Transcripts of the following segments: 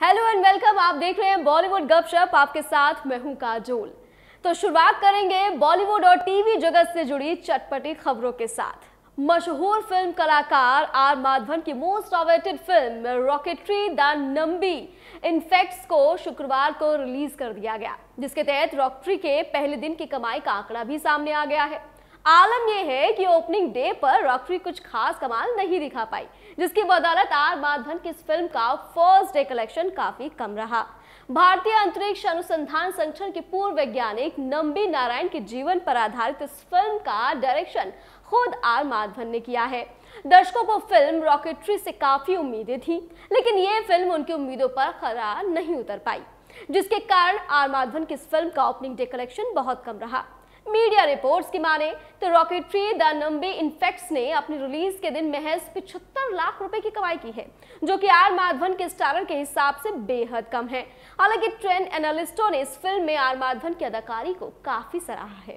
Hello and welcome. आप देख रहे हैं बॉलीवुड गपशप, आपके साथ मैं हूं काजोल। तो शुरुआत करेंगे बॉलीवुड और टीवी जगत से जुड़ी चटपटी खबरों के साथ। मशहूर फिल्म कलाकार आर माधवन की most awaited film Rocketry the Nambi effect को शुक्रवार को रिलीज कर दिया गया, जिसके तहत रॉकेटरी के पहले दिन की कमाई का आंकड़ा भी सामने आ गया है। आलम यह है कि ओपनिंग डे पर रॉकेटरी कुछ खास कमाल नहीं दिखा पाई, जिसकी बदौलत आर माधवन की इस फिल्म का फर्स्ट डे कलेक्शन काफी कम रहा। भारतीय अंतरिक्ष अनुसंधान संगठन के पूर्व वैज्ञानिक नंबी नारायण के जीवन पर आधारित इस फिल्म का डायरेक्शन खुद आर माधवन ने किया है। दर्शकों को फिल्म रॉकेटरी से काफी उम्मीदें थी, लेकिन ये फिल्म उनकी उम्मीदों पर खरा नहीं उतर पाई, जिसके कारण आर माधवन की इस फिल्म का ओपनिंग डे कलेक्शन बहुत कम रहा। मीडिया रिपोर्ट्स की माने तो रॉकेटरी द नंबी इनफेक्ट्स ने अपनी रिलीज के दिन महज 75 लाख रुपए की कमाई की है, जो कि आर माधवन के स्टारर के हिसाब से बेहद कम है। हालांकि ट्रेंड एनालिस्टों ने इस फिल्म में आर माधवन की अदाकारी को काफी सराहा है।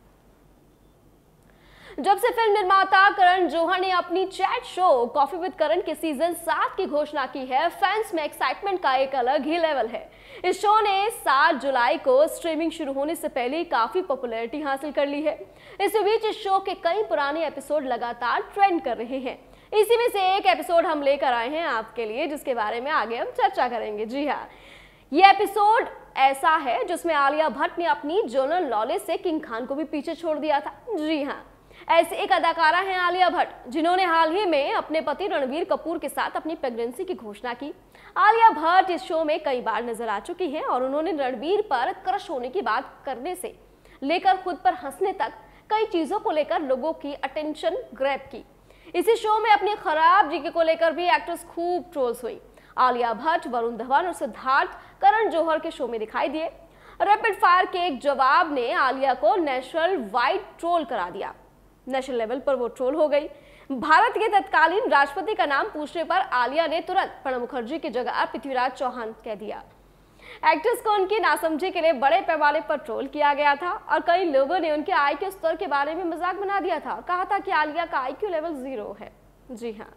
जब से फिल्म निर्माता करण जौहर ने अपनी chat show coffee with Karan के सीजन 7 की घोषणा की है, फैंस में एक्साइटमेंट का एक अलग ही लेवल है। इस शो ने 7 जुलाई को स्ट्रीमिंग शुरू होने से पहले काफी पॉपुलैरिटी हासिल कर ली है। इसी बीच इस शो के कई पुराने एपिसोड लगातार ट्रेंड कर रहे हैं। इसी में से एक एपिसोड हम लेकर आए हैं आपके लिए, जिसके बारे में आगे हम चर्चा करेंगे। जी हाँ, ये एपिसोड ऐसा है जिसमें आलिया भट्ट ने अपनी जोनल नॉलेज से किंग खान को भी पीछे छोड़ दिया था। जी हाँ, ऐसी एक अदाकारा हैं आलिया भट्ट, जिन्होंने हाल ही में अपने पति रणबीर कपूर के साथ अपनी प्रेगनेंसी की घोषणा की। आलिया भट्ट इस शो में कई बार नजर आ चुकी हैं और उन्होंने रणबीर पर क्रश होने की बात करने से लेकर खुद पर हंसने तक कई चीजों को लेकर लोगों की अटेंशन ग्रैब की। इसी शो में अपनी खराब जीके को लेकर भी एक्ट्रेस खूब ट्रोल्स हुई। आलिया भट्ट, वरुण धवन और सिद्धार्थ करण जौहर के शो में दिखाई दिए। रैपिड फायर के एक जवाब ने आलिया को नेशनल वाइड ट्रोल करा दिया। नेशनल लेवल पर वो ट्रोल हो गई। भारत के तत्कालीन राष्ट्रपति का नाम पूछने पर आलिया ने तुरंत प्रणब मुखर्जी की जगह पृथ्वीराज चौहान कह दिया। एक्ट्रेस को उनकी नासमझी के लिए बड़े पैमाने पर ट्रोल किया गया था और कई लोगों ने उनके आईक्यू स्तर के बारे में मजाक बना दिया था। कहा था कि आलिया का आईक्यू लेवल 0 है। जी हाँ,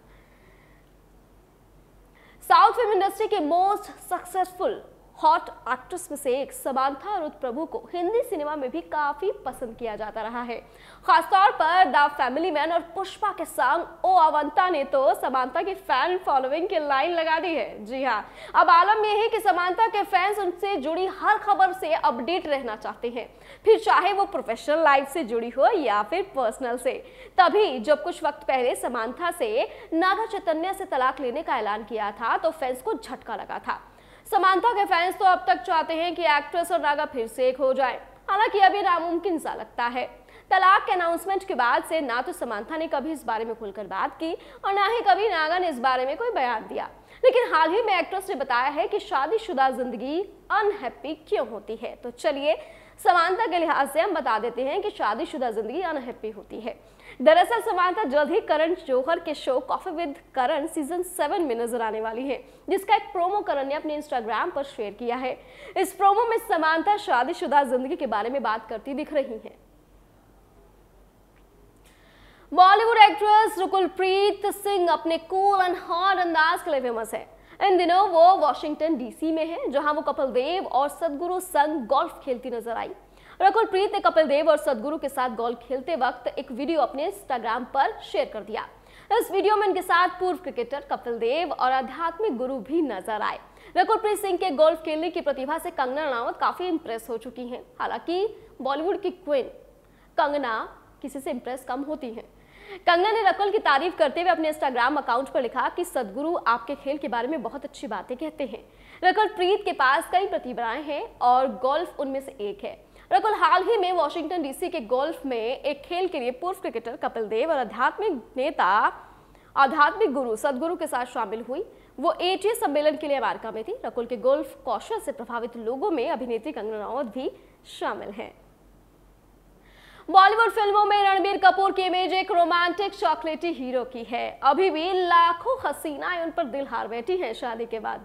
साउथ फिल्म इंडस्ट्री के मोस्ट सक्सेसफुल हॉट एक्ट्रेस में से एक समांथा रुथ प्रभु को हिंदी सिनेमा में भी काफी पसंद किया जाता रहा है। खासतौर पर द फैमिली मैन और पुष्पा के संग ओ अवंता ने तो समांथा की फैन फॉलोइंग की लाइन लगा दी है। जी हाँ, अब आलम यह है कि समांथा के फैंस उनसे जुड़ी हर खबर से अपडेट रहना चाहते हैं, फिर चाहे वो प्रोफेशनल लाइफ से जुड़ी हो या फिर पर्सनल से। तभी जब कुछ वक्त पहले समांथा से नागा चैतन्य से तलाक लेने का ऐलान किया था तो फैंस को झटका लगा था। समांथा के फैंस तो अब तक चाहते हैं कि एक्ट्रेस और नागा फिर से एक हो जाए, हालांकि अभी नामुमकिन सा लगता है। तलाक के अनाउंसमेंट के बाद से ना तो समांथा ने कभी इस बारे में खुलकर बात की और ना ही कभी नागा ने इस बारे में कोई बयान दिया। लेकिन हाल ही में एक्ट्रेस ने बताया है कि शादीशुदा जिंदगी अनहैप्पी क्यों होती है। तो चलिए समांथा के लिहाज से हम बता देते हैं कि शादीशुदा जिंदगी अनहैप्पी होती है। दरअसल समांथा जल्द ही करण जौहर के show coffee with Karan season 7 में नजर आने वाली है, जिसका एक प्रोमो करण ने अपने इंस्टाग्राम पर शेयर किया है। इस प्रोमो में समांथा शादीशुदा जिंदगी के बारे में बात करती दिख रही हैं। बॉलीवुड एक्ट्रेस रुकुलप्रीत सिंह अपने कूल एंड हॉट अंदाज के लिए फेमस है। इन दिनों वो वॉशिंगटन डीसी में है, जहां वो कपिल देव और सदगुरु संग गोल्फ खेलती नजर आई। रुकुलप्रीत ने कपिल देव और सदगुरु के साथ गोल्फ खेलते वक्त एक वीडियो अपने इंस्टाग्राम पर शेयर कर दिया। इस वीडियो में उनके साथ पूर्व क्रिकेटर कपिल देव और आध्यात्मिक गुरु भी नजर आए। रुकुलप्रीत सिंह के गोल्फ खेलने की प्रतिभा से कंगना रनावत काफी इंप्रेस हो चुकी हैं। हालांकि बॉलीवुड की क्वीन कंगना किसी से इंप्रेस कम होती हैं। कंगना ने रकुल की तारीफ करते हुए अपने इंस्टाग्राम अकाउंट पर लिखा कि सदगुरु आपके खेल के बारे में बहुत अच्छी बातें कहते हैं। रुकुलप्रीत के पास कई प्रतिभाएं हैं और गोल्फ उनमें से एक है। रकुल हाल ही में वॉशिंगटन डीसी के गोल्फ में एक खेल के लिए पूर्व क्रिकेटर कपिल देव और आध्यात्मिक गुरु सदगुरु के साथ शामिल हुई। वो एटीए सम्मेलन के लिए अमेरिका में थी। रकुल के गोल्फ कौशल से प्रभावित लोगों में अभिनेत्री कंगना रनावत भी शामिल हैं। बॉलीवुड फिल्मों में रणबीर कपूर की इमेज एक रोमांटिक चॉकलेटी हीरो की है। अभी भी लाखों हसीनाएं उन पर दिल हार बैठी हैं शादी के बाद भी।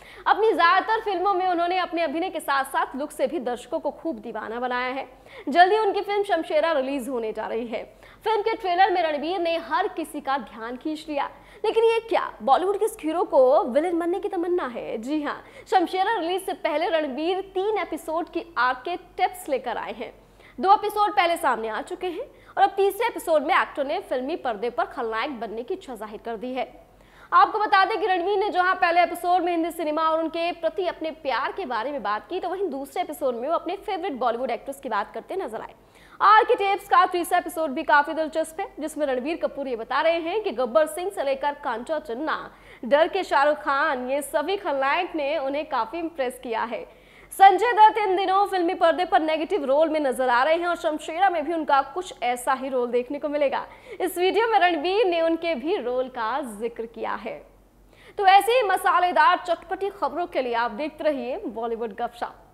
अपनी ज्यादातर फिल्मों में उन्होंने अपने अभिनय के साथ साथ लुक से भी दर्शकों को खूब दीवाना बनाया है। जल्दी उनकी फिल्म शमशेरा रिलीज होने जा रही है। फिल्म के ट्रेलर में रणवीर ने हर किसी का ध्यान खींच लिया, लेकिन ये क्या बॉलीवुड के इस हीरो को विलेन बनने की तमन्ना है? जी हाँ, शमशेरा रिलीज से पहले रणवीर 3 एपिसोड की आर्क के टिप्स लेकर आए हैं। 2 एपिसोड पहले सामने आ चुके हैं और अब तीसरे एपिसोड में एक्टर ने फिल्मी पर्दे पर खलनायक बनने की इच्छा जाहिर कर दी है। आपको बता दें कि रणवीर ने जहां पहले एपिसोड में हिंदी सिनेमा और उनके प्रति अपने प्यार के बारे में बात की, तो वहीं दूसरे एपिसोड में वो अपने फेवरेट बॉलीवुड एक्ट्रेस की बात करते नजर आए। आर्किटेप्स का तीसरा एपिसोड भी काफी दिलचस्प है, जिसमें रणवीर कपूर ये बता रहे हैं कि गब्बर सिंह से लेकर कांचा चन्ना, डर के शाहरुख खान, ये सभी खलनायक ने उन्हें काफी इंप्रेस किया है। संजय दत्त इन दिनों फिल्मी पर्दे पर नेगेटिव रोल में नजर आ रहे हैं और शमशेरा में भी उनका कुछ ऐसा ही रोल देखने को मिलेगा। इस वीडियो में रणवीर ने उनके भी रोल का जिक्र किया है। तो ऐसी मसालेदार चटपटी खबरों के लिए आप देखते रहिए बॉलीवुड गपशप।